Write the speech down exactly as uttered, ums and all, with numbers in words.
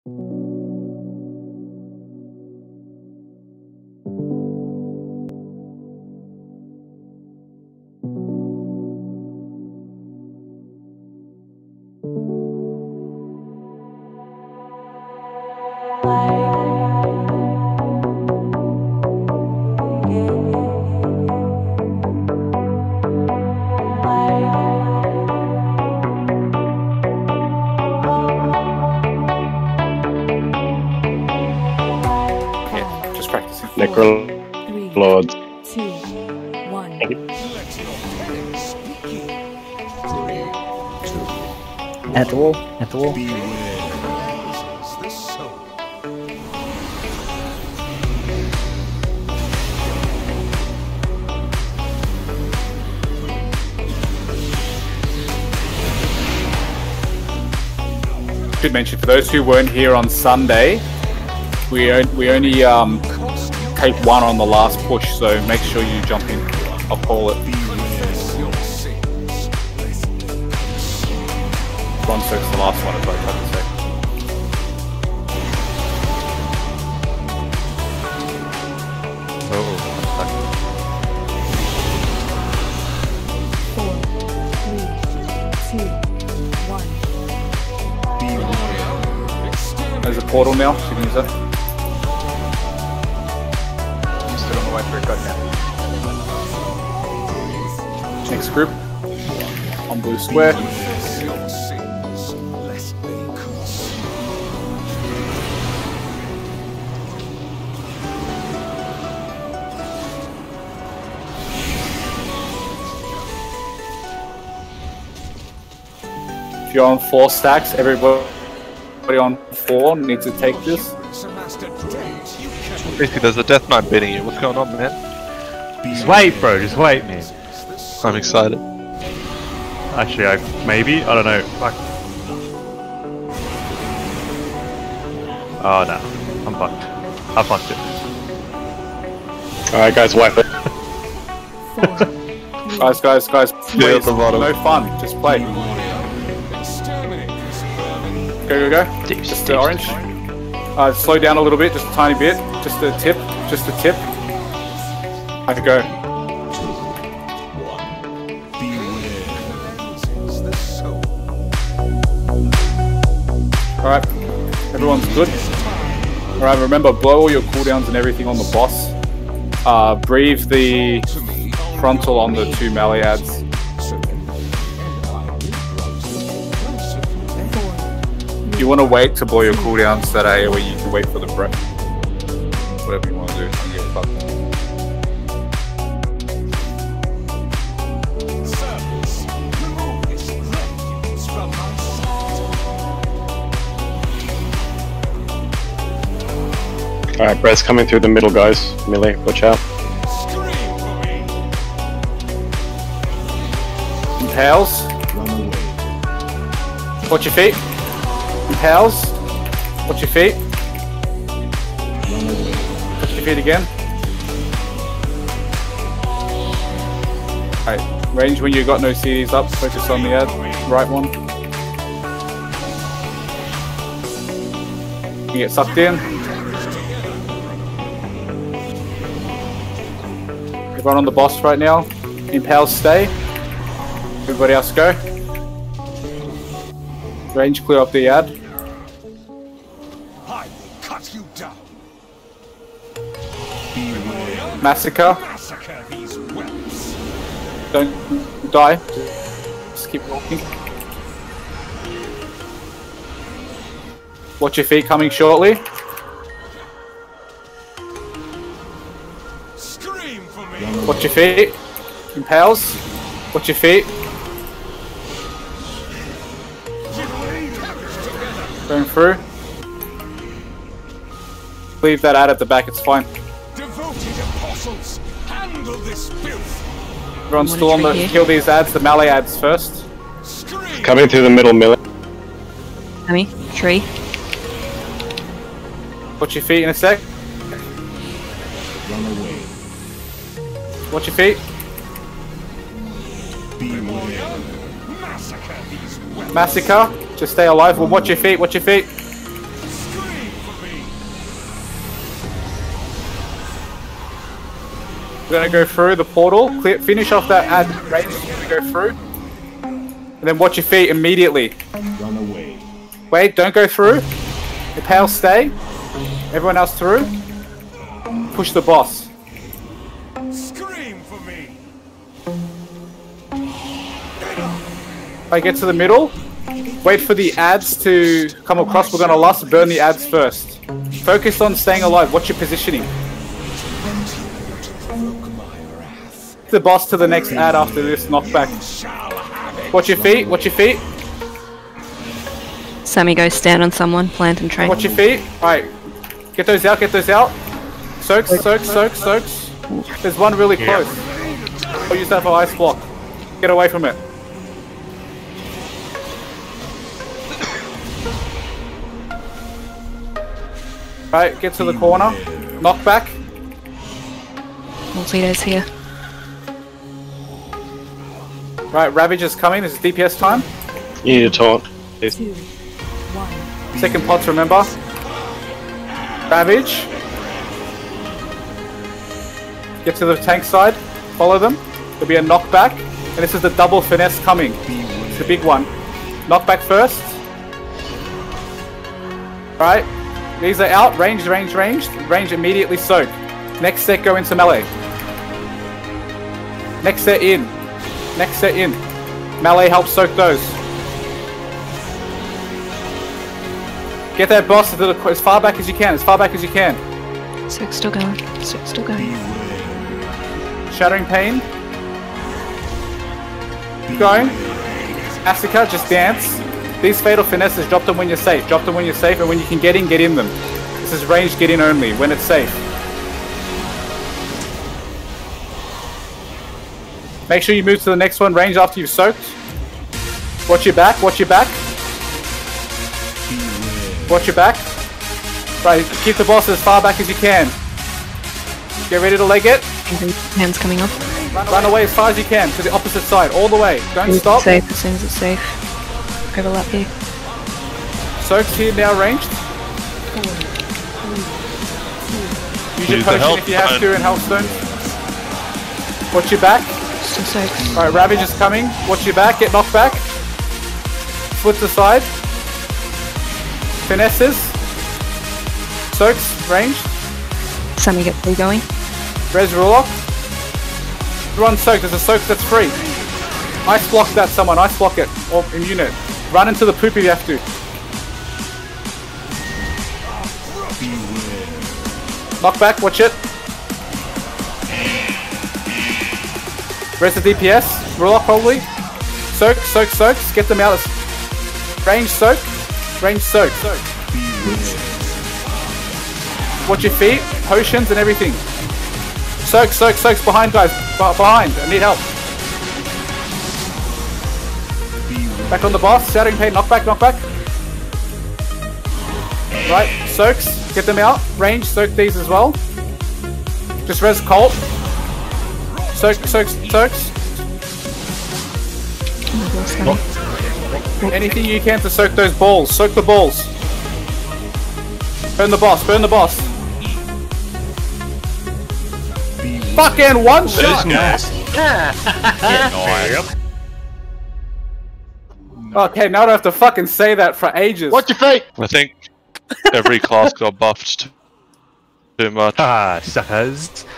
Necro Lords. Two, one. At the wall, at the wall. Should mention for those who weren't here on Sunday, we on, we only um, take one on the last push, so make sure you jump in. I'll call it. One six, the last one is what I tried to say. Four, three, two, one. There's a portal now, so you can use that. Stood on the way for a cut now. Next group. On blue square. If you're on four stacks, everybody on four needs to take this. Basically, there's a Death Knight beating you. What's going on, man? Just wait, bro. Just wait, man. I'm excited. Actually, I maybe I don't know. Fuck. Oh no, I'm fucked. I fucked it. All right, guys, wipe it. Guys, guys, guys, please, no fun. Just play. Go, go, go. Deep, just deep, the orange. Uh, slow down a little bit, just a tiny bit. Just a tip, just a tip. I could go. Alright, everyone's good. Alright, remember, blow all your cooldowns and everything on the boss. Uh, breathe the frontal on the two melee ads. If you want to wait to blow your cooldowns that A, or you can wait for the breath. Whatever you want to do, don't give a fuck. Alright, Brett's coming through the middle, guys. Melee, watch out. Impales. Watch your feet. Impales. Watch your feet. Watch your feet again. Alright, range when you got no C Ds up, focus on the ad, right one. You get sucked in. Everyone on the boss right now. Impales stay. Everybody else go. Range clear up the ad. I will cut you down. Massacre. Massacre these whelps. Don't die. Just keep walking. Watch your feet coming shortly. Scream for me. Watch your feet. Impales. Watch your feet. Going through. Leave that ad at the back, it's fine. Devoted apostles, handle this filth. Everyone's still on the kill these ads, the melee ads first. Scream. Coming through the middle, melee. Enemy, tree. Watch your feet in a sec. Watch your feet. Massacre these whelps. Massacre. Just stay alive. Well, watch your feet. Watch your feet. We're gonna go through the portal, clear, finish off that ad range, we're gonna go through. And then watch your feet immediately. Run away. Wait, don't go through. The pale stay. Everyone else through. Push the boss. Scream for me. I get to the middle. Wait for the ads to come across. We're gonna lust burn the ads first. Focus on staying alive. Watch your positioning. The boss to the next ad after this knockback. Watch your feet. Watch your feet. Sammy, go stand on someone, plant and train. Watch your feet. Alright. Get those out. Get those out. Soaks, soaks, soaks, soaks. There's one really close. I'll use that for ice block. Get away from it. Right, get to the corner. Knock back. Multito's here. Right, Ravage is coming. This is D P S time. You need to taunt. Two. One. Second pots, remember. Ravage. Get to the tank side. Follow them. There'll be a knockback. And this is the double finesse coming. It's the big one. Knockback first. Right. These are out. Range, range, range. Range immediately soak. Next set go into melee. Next set in. Next set in. Melee helps soak those. Get that boss to the, as far back as you can. As far back as you can. Six still going. Six still going. Shattering Pain. Keep going. Asuka, just dance. These fatal finesses, drop them when you're safe. Drop them when you're safe, and when you can get in, get in them. This is range get in only, when it's safe. Make sure you move to the next one, range after you've soaked. Watch your back, watch your back. Watch your back. Right, keep the boss as far back as you can. Get ready to leg it. Hands coming up. Run, run away as far as you can, to the opposite side, all the way. Don't stop. Safe as soon as it's safe. Overlap here. Soak's here now, ranged. Use your Use the potion health if you have stone. to, and health stone. Watch your back. Still soaks. Alright, Ravage is coming. Watch your back, get knocked back. Foot to side. Finesses. Soaks, ranged. Sammy, get free going. Res Rulock. Run soak, there's a soak that's free. Ice block that, someone, ice block it. Or immune it. Run into the poop if you have to. Knock back, watch it. Res the D P S. Rulock probably. Soak, soak, soaks. Get them out. Range soak. Range soak. soak. Watch your feet, potions and everything. Soak, soak, soaks behind guys. Behind. I need help. Back on the boss. Shattering Pain. Knock back, knock back. Right. Soaks. Get them out. Range. Soak these as well. Just res Colt. Soak, soaks, soaks. Anything you can to soak those balls. Soak the balls. Burn the boss. Burn the boss. Fucking one shot. Okay, now I don't have to fucking say that for ages. Watch your feet! I think every class got buffed too much. Ah, suckers.